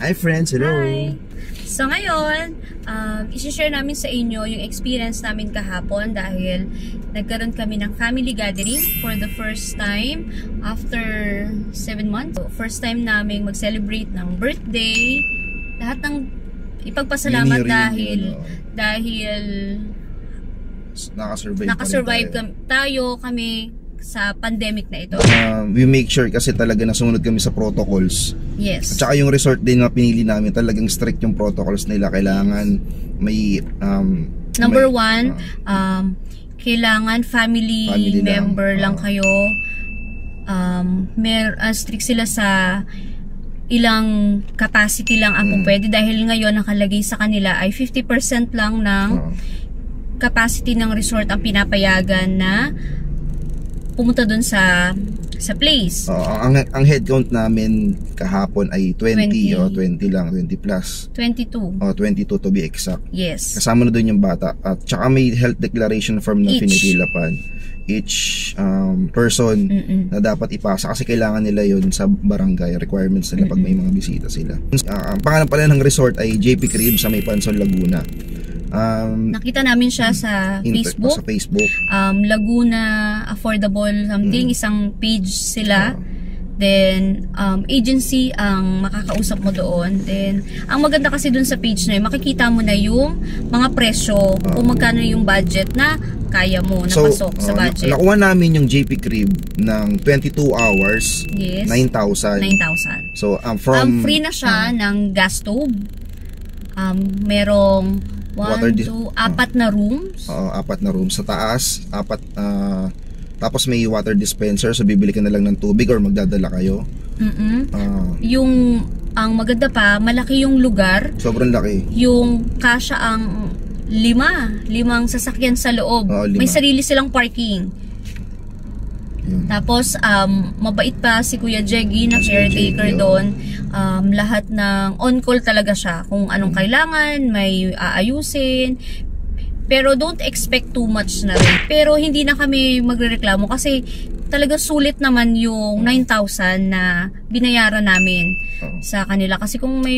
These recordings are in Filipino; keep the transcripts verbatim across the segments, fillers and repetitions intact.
Hi friends, hello! Hi! So ngayon, um, isi-share namin sa inyo yung experience namin kahapon dahil nagkaroon kami ng family gathering for the first time after seven months. So, first time namin mag-celebrate ng birthday. Lahat ng ipagpasalamat dahil dahil nakasurvive, nakasurvive tayo. tayo kami sa pandemic na ito. Uh, we make sure kasi talaga nasunod kami sa protocols. Yes. At saka yung resort din na pinili namin, talagang strict yung protocols nila. Kailangan may um, number may, one, uh, um, kailangan family, family member lang, lang uh, kayo. Um, mer uh, strict sila sa ilang capacity lang ang mm. pwede dahil ngayon nakalagay sa kanila ay fifty percent lang ng uh, capacity ng resort ang pinapayagan na pumunta dun sa sa place. Uh, ang, ang head count namin kahapon ay twenty, twenty. O twenty lang, twenty plus. twenty-two. O twenty-two to be exact. Yes. Kasama na dun yung bata. At saka may health declaration form na pinitilapan. Each um, person mm -mm. na dapat ipasa kasi kailangan nila yun sa barangay requirements nila mm -mm. pag may mga bisita sila. Uh, ang pangalan pala ng resort ay J P Crib sa may Pansol, Laguna. Um, Nakita namin siya sa Facebook. Sa Facebook. Um, Laguna Affordable something, mm. isang page sila. Uh, Then, um, agency ang makakausap mo doon. Then, ang maganda kasi doon sa page na yun, makikita mo na yung mga presyo, uh, kung magkano yung budget na kaya mo napasok so, sa budget. Uh, nakuha namin yung J P Crib ng twenty-two hours, yes. nine thousand. nine thousand. So, um, from... Um, free na siya uh, ng gas stove. Um, merong one, two, apat na rooms. Oo, uh, apat na rooms. Sa taas, apat, uh, tapos may water dispenser, so bibili ka na lang ng tubig or magdadala kayo. Mm -mm. Uh, yung, ang maganda pa, malaki yung lugar. Sobrang laki. Yung kasya ang lima, limang sasakyan sa loob. Uh, may sarili silang parking. Yun. Tapos, um, mabait pa si Kuya Jeggy na caretaker doon. Um, lahat ng on-call talaga siya. Kung anong hmm. kailangan, may aayusin. Pero don't expect too much na rin. Pero hindi na kami magrereklamo kasi talaga sulit naman yung nine thousand na binayaran namin oh. sa kanila. Kasi kung may...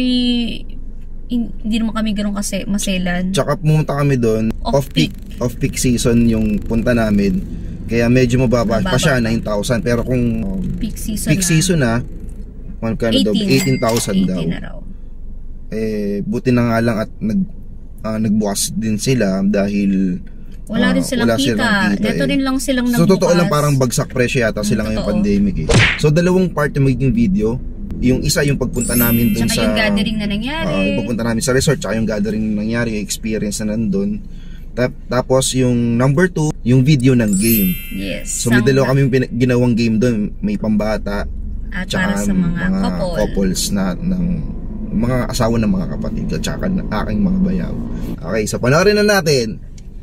hindi naman kami ganoon kasi maselan. Tsaka pumunta kami doon. Off-peak. Off-peak season yung punta namin. Kaya medyo mababa pa siya, nine thousand. Pero kung um, peak season peak na, season na eighteen thousand daw. Na raw. Eh, buti na nga lang at nag, uh, nagbukas din sila dahil wala uh, rin silang wala kita. Silang kita Neto eh. rin lang silang nagbukas. So, totoo lang parang bagsak presyo yata sila mm, ngayong pandemic eh. So, dalawang part yung magiging video. Yung isa yung pagpunta namin dun tsaka sa... yung gathering na nangyari. Uh, yung pagpunta namin sa resort, tsaka yung gathering na nangyari, yung experience na nandun. Tapos yung number two, yung video ng game. Yes. So may dalawa kaming ginawang game doon, may pambata at para sa mga, mga couple. couples na ng mga asawa ng mga kapatid at saka ng aking mga bayaw. Okay, so panoorin na natin.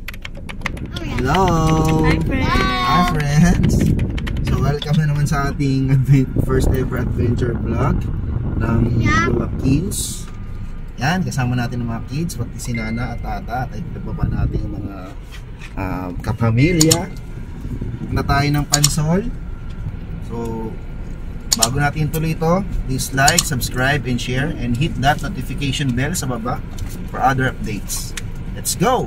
Hello. Hi friends. Hi friends. So welcome na naman sa ating first ever adventure vlog ng Joaquins. Yan, kasama natin ng mga kids, pati si Nana at Tata, at iba pa natin yung mga uh, kapamilya na tayo ng Pansol. So, bago natin tuloy ito, please like, subscribe, and share, and hit that notification bell sa baba for other updates. Let's go!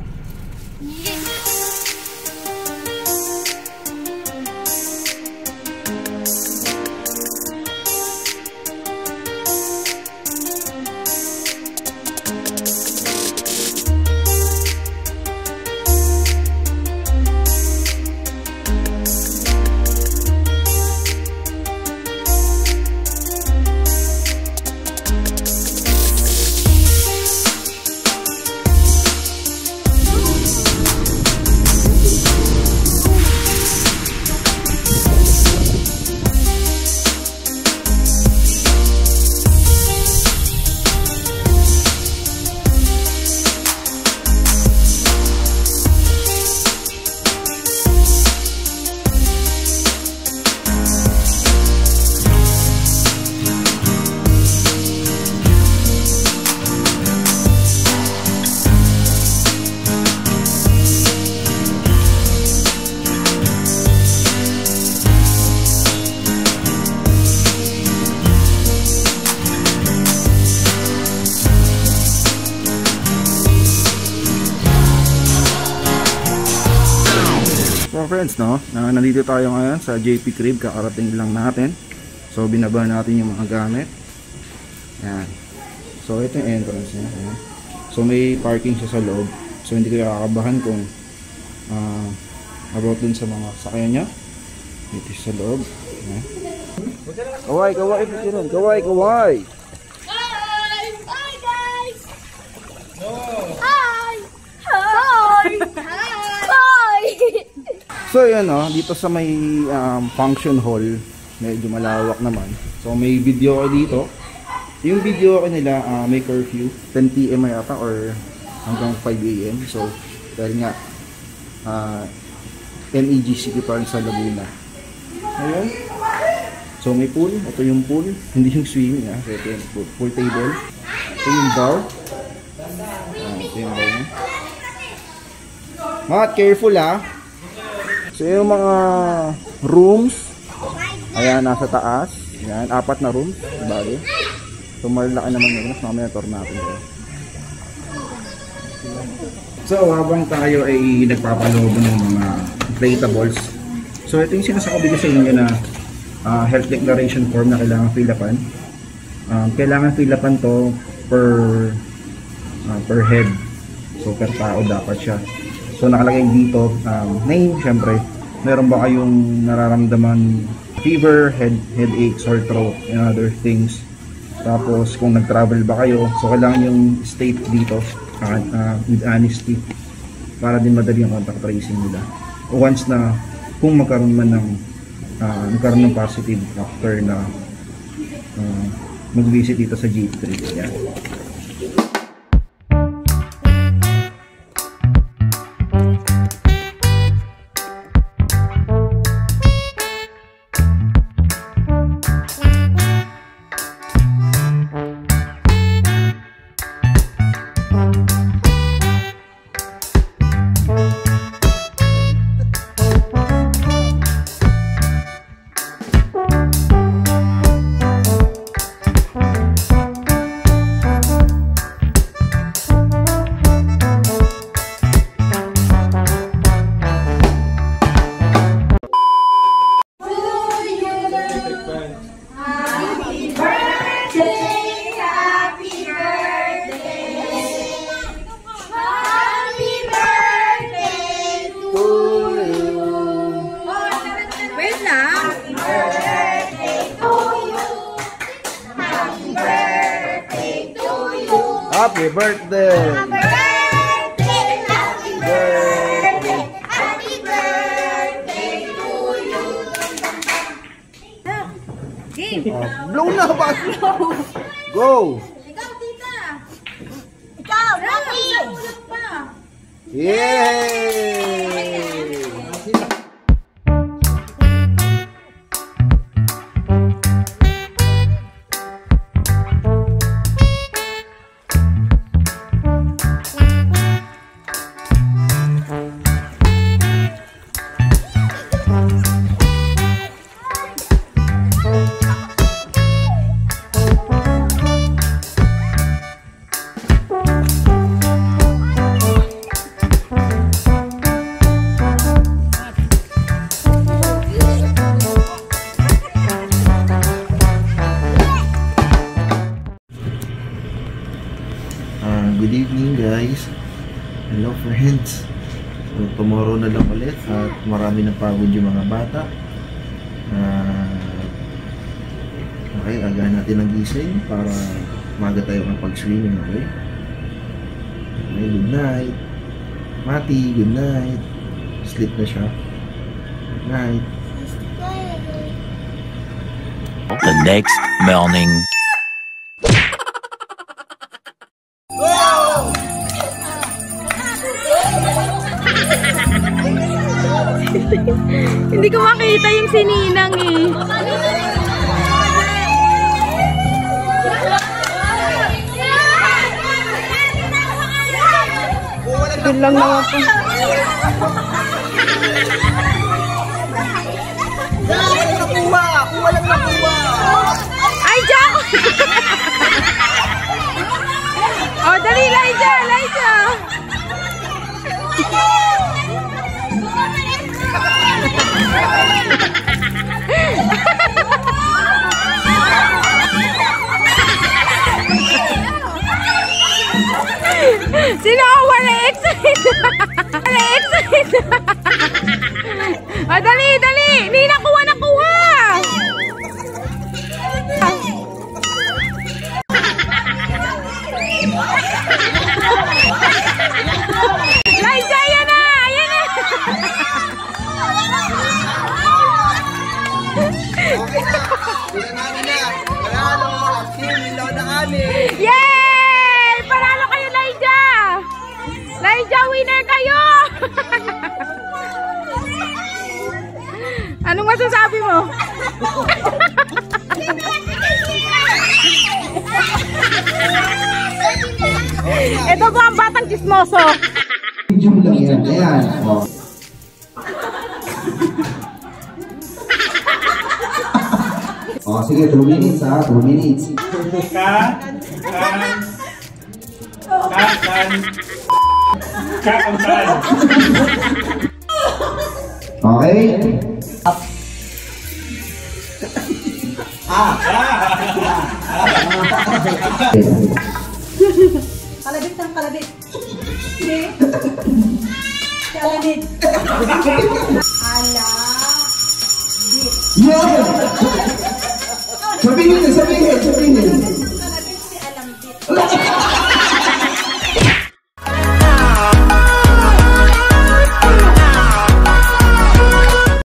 friends, no? Uh, nandito tayo ngayon sa J P Crib, kakarating lang natin. So binaba natin yung mga gamit. Yan. So ito yung entrance niya. Ayan. So may parking siya sa loob. So hindi kayo kakabahan kung uh, about dun sa mga sakyan niya. Dito sa loob. Ayan. Kaway, kaway, kaway, kaway, kaway. Hi! Hi guys! No! Hi! Hi! Hi! So yun, no? Dito sa may um, function hall, medyo malawak naman. So may video ko dito. Yung video ko nila uh, may curfew ten P M yata or hanggang five A M So dahil nga uh, N E G City Park sa Laguna. Ayun. So may pool, ito yung pool, hindi yung swimming ha. So ito yung pool, pool table. Ito yung bar. Ah, ito yung bar niya. Mat, careful ha. So yung mga rooms, ayan, nasa taas. Ayan, apat na rooms, bali. So malaki naman yung rooms, mamaya tour natin. So habang tayo ay nagpapaloob ng mga inflatables, so ito yung sinasabi ko sa inyo na uh, health declaration form na kailangan fill-upan. Um, kailangan fill-upan to per uh, per head. So per tao dapat siya. So nakalagay dito um, name, syempre. Meron ba kayong nararamdaman fever, head headache, sore throat, and other things. Tapos kung nag-travel ba kayo, so kailangan yung state dito uh, uh, with honesty para din madali ang contact tracing nila. Once na kung magkaroon man ng uh, magkaroon ng positive after na uh, mag-visit dito sa J P Crib. Yan. Happy birthday! Happy birthday! Happy birthday! Happy birthday to you! Game! Oh, blow na ba? Go! Ikaw, tita! Ikaw, Rocky! Yay! Good evening guys. Hello friends. So, tomorrow na lang ulit at marami na pagod yung mga bata. Uh, okay, agahan natin ang gising para maga tayo ang pag-swimming, okay? Okay, good night. Mati, good night. Sleep na siya. Good night. The next morning. Hindi ko makita yung sininang eh. Doon lang naman po. Nakuha! Kuha lang nakuha! Ay, Jack! Oh, dali, Liza! Liza! Sino ang wala excited? Wala excited. Ah, dali, dali. Hindi nakuha, nakuha. Liza, yan na. Ayan na. Sila namin na. Panalo. Team Ilaw na kami. Yay! Panalo kayo, Liza. Liza, winner kayo. Anong masasabi mo? Ito po ang batang chismoso. Video lang yan. Ayan. Oh. Oh, sige, two minutes ha. two minutes. Ka, kan, ka, kan, ka, kan. Okay? Ah! Kalabit ng kalabit. Hindi. Kalabit. Ala. Yeah! Sabihin niya, sabihin niya, sabihin niya. Kalabit si alambit.